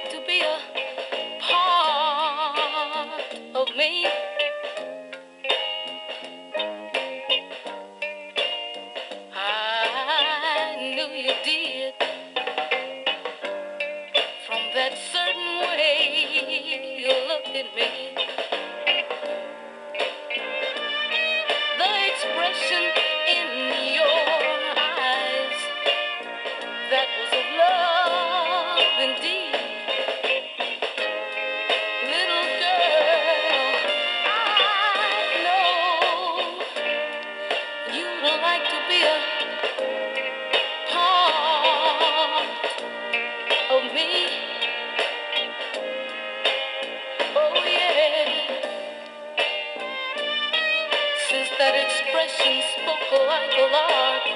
like to be a part of me. I knew you did from that certain way you looked at me. The expression in your eyes, that was of love indeed. Little girl, I know you'd like to be a part of me. Oh yeah, since that expression spoke like a lark,